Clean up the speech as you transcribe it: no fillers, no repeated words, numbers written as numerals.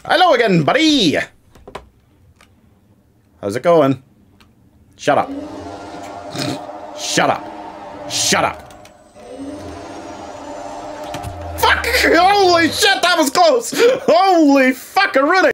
Hello again, buddy! How's it going? Shut up. Shut up. Shut up. Fuck! Holy shit, that was close! Holy fuckaroonie!